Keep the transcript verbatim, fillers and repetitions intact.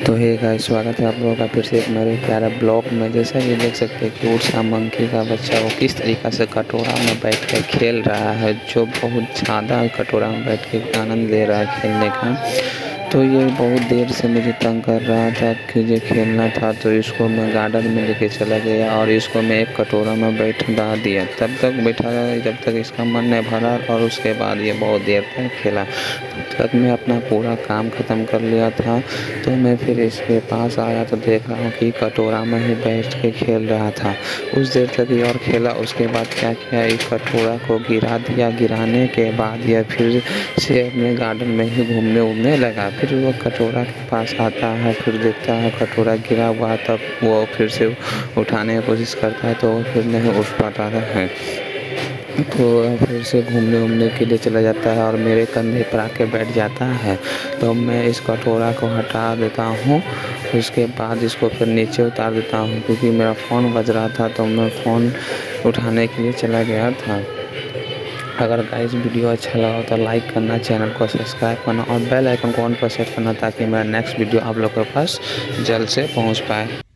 तो hey guys, स्वागत है आप लोगों का फिर से एक मेरे प्यारा ब्लॉग में। जैसा कि देख सकते हैं क्यूट सा मंकी का बच्चा वो किस तरीक़े से कटोरा में बैठ कर खेल रहा है, जो बहुत ज़्यादा कटोरा में बैठ के आनंद ले रहा है खेलने का। तो ये बहुत देर से मुझे तंग कर रहा था कि ये खेलना था, तो इसको मैं गार्डन में लेके चला गया और इसको मैं एक कटोरा में बैठा दिया। तब तक बैठा जब तक इसका मन नहीं भरा, और उसके बाद ये बहुत देर तक खेला। तब तक मैं अपना पूरा काम ख़त्म कर लिया था। तो मैं फिर इसके पास आया तो देख रहा हूँ कि कटोरा में ही बैठ के खेल रहा था। उस देर तक ये और खेला। उसके बाद क्या किया, इस कटोरा को गिरा दिया। गिराने के बाद यह फिर से अपने गार्डन में ही घूमने उमने लगा। फिर वो कटोरा के पास आता है, फिर देखता है कटोरा गिरा हुआ, तब वो फिर से उठाने की कोशिश करता है, तो वो फिर नहीं उठ पाता है। तो फिर से घूमने उमने के लिए चला जाता है और मेरे कंधे पर आके बैठ जाता है। तो मैं इस कटोरा को हटा देता हूँ। उसके बाद इसको फिर नीचे उतार देता हूँ, क्योंकि मेरा फ़ोन बज रहा था, तो मैं फ़ोन उठाने के लिए चला गया था। अगर गाइस वीडियो अच्छा लगा तो लाइक करना, चैनल को सब्सक्राइब करना और बेल आइकन को ऑन पर सेट करना, ताकि मेरा नेक्स्ट वीडियो आप लोगों के पास जल्द से पहुंच पाए।